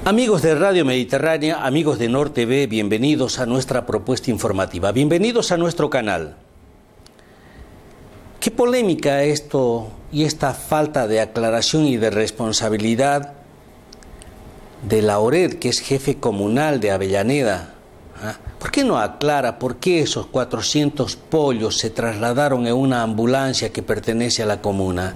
Amigos de Radio Mediterránea, amigos de Nor TV, bienvenidos a nuestra propuesta informativa, bienvenidos a nuestro canal. Qué polémica esto y esta falta de aclaración y de responsabilidad de Lauret, que es jefe comunal de Avellaneda. ¿Por qué no aclara por qué esos 400 pollos se trasladaron en una ambulancia que pertenece a la comuna?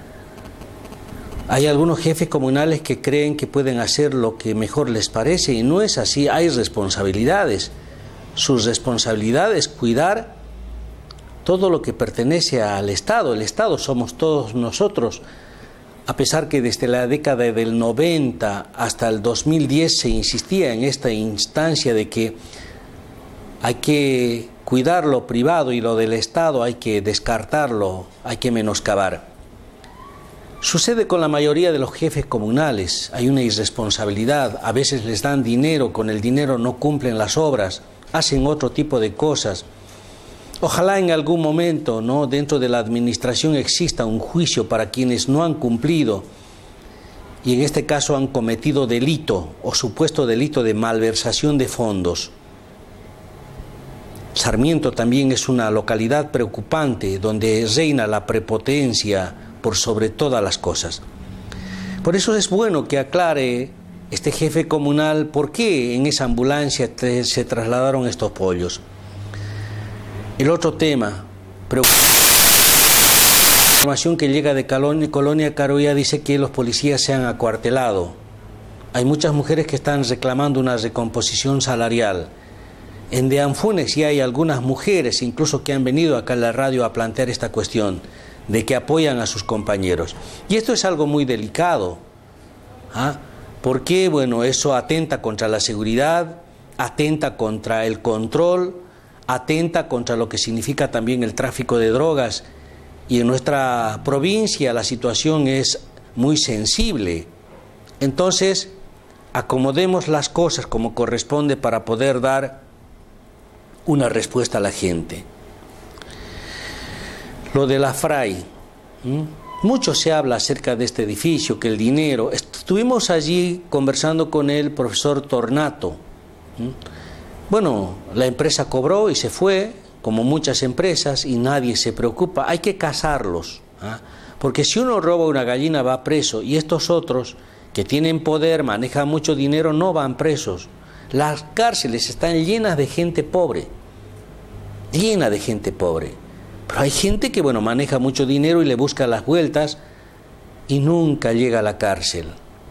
Hay algunos jefes comunales que creen que pueden hacer lo que mejor les parece y no es así, hay responsabilidades. Su responsabilidad es cuidar todo lo que pertenece al Estado. El Estado somos todos nosotros, a pesar que desde la década del 90 hasta el 2010 se insistía en esta instancia de que hay que cuidar lo privado y lo del Estado hay que descartarlo, hay que menoscabar. Sucede con la mayoría de los jefes comunales, hay una irresponsabilidad, a veces les dan dinero, con el dinero no cumplen las obras, hacen otro tipo de cosas. Ojalá en algún momento, dentro de la administración exista un juicio para quienes no han cumplido y en este caso han cometido delito o supuesto delito de malversación de fondos. Sarmiento también es una localidad preocupante donde reina la prepotencia por sobre todas las cosas. Por eso es bueno que aclare este jefe comunal por qué en esa ambulancia se trasladaron estos pollos. El otro tema, la información que llega de Colonia Caroya dice que los policías se han acuartelado. Hay muchas mujeres que están reclamando una recomposición salarial. En De Anfunes ya hay algunas mujeres incluso que han venido acá a la radio a plantear esta cuestión de que apoyan a sus compañeros. Y esto es algo muy delicado. Porque, eso atenta contra la seguridad, atenta contra el control, atenta contra lo que significa también el tráfico de drogas. Y en nuestra provincia la situación es muy sensible. Entonces, acomodemos las cosas como corresponde para poder dar una respuesta a la gente. Lo de la Fray, mucho se habla acerca de este edificio, que el dinero, estuvimos allí conversando con el profesor Tornato. La empresa cobró y se fue, como muchas empresas, y nadie se preocupa, hay que cazarlos, porque si uno roba una gallina va preso, y estos otros que tienen poder, manejan mucho dinero, no van presos. Las cárceles están llenas de gente pobre, llena de gente pobre. Pero hay gente que, maneja mucho dinero y le busca las vueltas y nunca llega a la cárcel.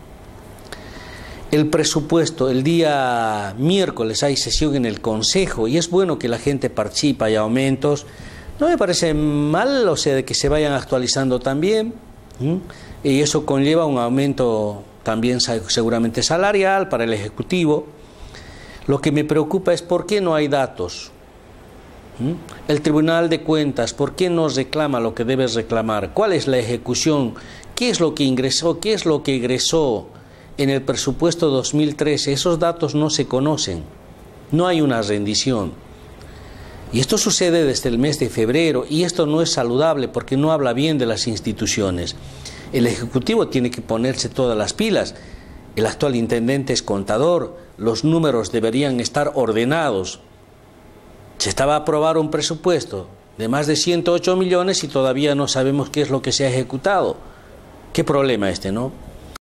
El presupuesto, el día miércoles hay sesión en el Consejo y es bueno que la gente participe, hay aumentos. No me parece mal, de que se vayan actualizando también. Y eso conlleva un aumento también seguramente salarial para el Ejecutivo. Lo que me preocupa es por qué no hay datos. El Tribunal de Cuentas, ¿por qué no reclama lo que debe reclamar? ¿Cuál es la ejecución? ¿Qué es lo que ingresó? ¿Qué es lo que egresó en el presupuesto 2013? Esos datos no se conocen. No hay una rendición. Y esto sucede desde el mes de febrero y esto no es saludable porque no habla bien de las instituciones. El Ejecutivo tiene que ponerse todas las pilas. El actual intendente es contador. Los números deberían estar ordenados. Se estaba a aprobar un presupuesto de más de 108 millones y todavía no sabemos qué es lo que se ha ejecutado. ¿Qué problema este, no?